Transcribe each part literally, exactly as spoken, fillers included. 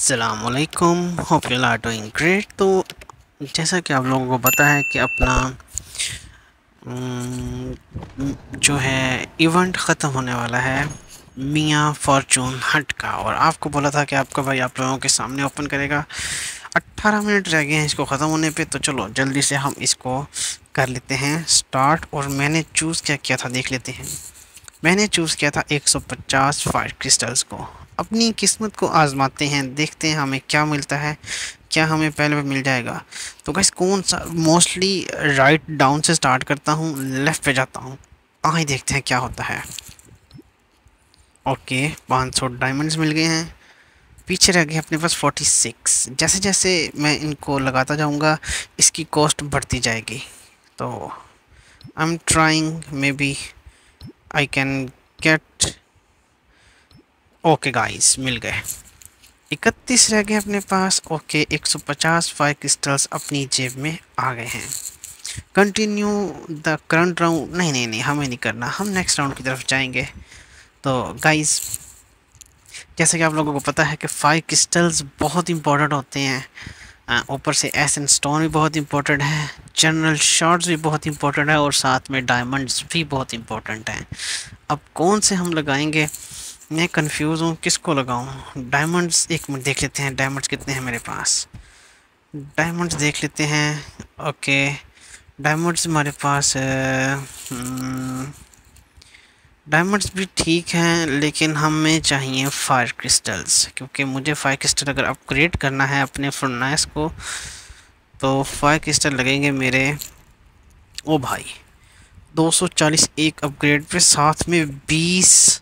अस्सलामुअलैकुम, hope you are doing great. तो जैसा कि आप लोगों को पता है कि अपना जो है इवेंट ख़त्म होने वाला है मियाँ फॉर्चून हट का, और आपको बोला था कि आपका भाई आप लोगों के सामने ओपन करेगा। अट्ठारह मिनट रह गए हैं इसको ख़त्म होने पे, तो चलो जल्दी से हम इसको कर लेते हैं स्टार्ट। और मैंने चूज़ क्या किया था देख लेते हैं। मैंने चूज़ किया था एक सौ पचास फायर क्रिस्टल्स को। अपनी किस्मत को आजमाते हैं, देखते हैं हमें क्या मिलता है, क्या हमें पहले पे मिल जाएगा। तो गाइस कौन सा, मोस्टली राइट डाउन से स्टार्ट करता हूँ, लेफ़्ट पे जाता हूँ। आगे देखते हैं क्या होता है। ओके, पाँच सौ डायमंड्स मिल गए हैं। पीछे रह गए अपने पास छियालीस। जैसे जैसे मैं इनको लगाता जाऊँगा इसकी कॉस्ट बढ़ती जाएगी। तो I am trying, maybe I can get. Okay guys, मिल गए। इकतीस रह गए अपने पास। ओके, एक सौ पचास फायर क्रिस्टल्स अपनी जेब में आ गए हैं। Continue the current round. नहीं नहीं नहीं, हमें नहीं करना, हम नेक्स्ट राउंड की तरफ जाएंगे। तो गाइस जैसे कि आप लोगों को पता है कि फायर क्रिस्टल्स बहुत इंपॉर्टेंट होते हैं, ऊपर से एस एंड स्टोन भी बहुत इंपॉर्टेंट है, जनरल शॉट्स भी बहुत इंपॉर्टेंट है, और साथ में डायमंड्स भी बहुत इंपॉर्टेंट हैं। अब कौन से हम लगाएंगे, मैं कंफ्यूज हूँ किसको लगाऊँ। डायमंड्स एक मिनट देख लेते हैं, डायमंड्स कितने हैं मेरे पास। डायमंड्स देख लेते हैं। ओके, डायमंड्स हमारे पास डायमंड्स भी ठीक हैं, लेकिन हमें चाहिए फायर क्रिस्टल्स, क्योंकि मुझे फायर क्रिस्टल अगर अपग्रेड करना है अपने फर्नेस को तो फायर क्रिस्टल लगेंगे मेरे। ओ भाई, दो सौ चालीस एक अपग्रेड पे, साथ में बीस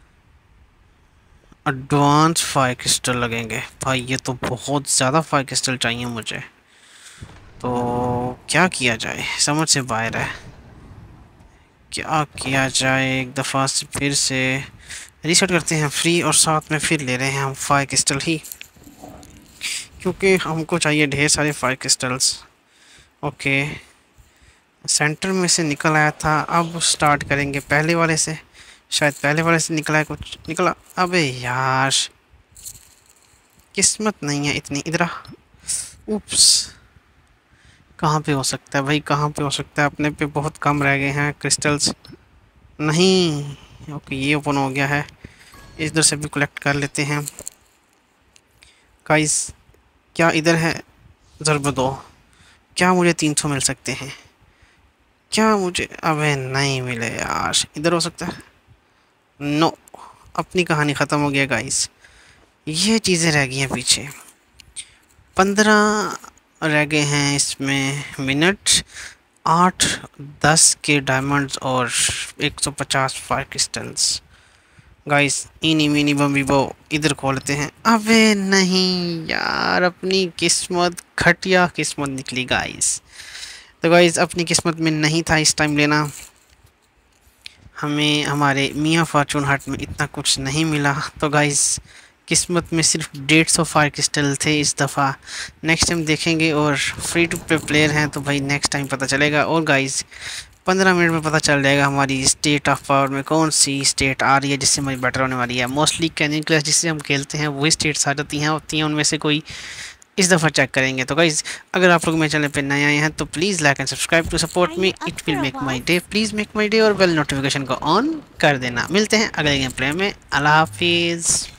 एडवांस फायर क्रिस्टल लगेंगे। भाई ये तो बहुत ज़्यादा फायर क्रिस्टल चाहिए मुझे। तो क्या किया जाए, समझ से बाहर है। क्या किया जाए, एक दफ़ा से फिर से रीसेट करते हैं फ्री, और साथ में फिर ले रहे हैं हम फायर क्रिस्टल ही, क्योंकि हमको चाहिए ढेर सारे फायर क्रिस्टल्स। ओके, सेंटर में से निकल आया था, अब स्टार्ट करेंगे पहले वाले से। शायद पहले वाले से निकला है, कुछ निकला। अबे यार, किस्मत नहीं है इतनी। इधर आ। उप्स, कहाँ पे हो सकता है भाई, कहाँ पे हो सकता है। अपने पे बहुत कम रह गए हैं क्रिस्टल्स। नहीं, ओके ये ओपन हो गया है, इधर से भी कलेक्ट कर लेते हैं। गाइस क्या इधर है, ज़रूर दो। क्या मुझे तीन सौ मिल सकते हैं, क्या मुझे। अबे नहीं मिले यार, इधर हो सकता है। नो, अपनी कहानी ख़त्म हो गया गाइस। ये चीज़ें रह गई हैं पीछे। पंद्रह रह गए हैं इसमें मिनट। आठ दस के डायमंड्स और एक सौ पचास फायर क्रिस्टल्स। गाइस इनी मिनी बम्बी बो इधर खोलते हैं। अबे नहीं यार, अपनी किस्मत, घटिया किस्मत निकली गाइस। तो गाइस अपनी किस्मत में नहीं था इस टाइम लेना। हमें हमारे मियाँ फॉर्चून हट में इतना कुछ नहीं मिला। तो गाइस किस्मत में सिर्फ डेढ़ सौ फायर क्रिस्टल थे इस दफ़ा। नेक्स्ट टाइम देखेंगे, और फ्री टू प्ले प्लेयर हैं तो भाई नेक्स्ट टाइम पता चलेगा। और गाइस पंद्रह मिनट में पता चल जाएगा हमारी स्टेट ऑफ पावर में कौन सी स्टेट आ रही है जिससे हमारी बेटर होने वाली है। मोस्टली कैनियन क्लास जिससे हम खेलते हैं वही स्टेट्स आ जाती हैं होती हैं, उनमें से कोई इस दफ़ा चेक करेंगे। तो गाइज़ अगर आप लोग मेरे चैनल पे नए आए हैं तो please like and subscribe to support me, it will make my day. Please make my day, और बेल नोटिफिकेशन को ऑन कर देना। मिलते हैं अगले गेम प्ले में। अल्लाह हाफिज़।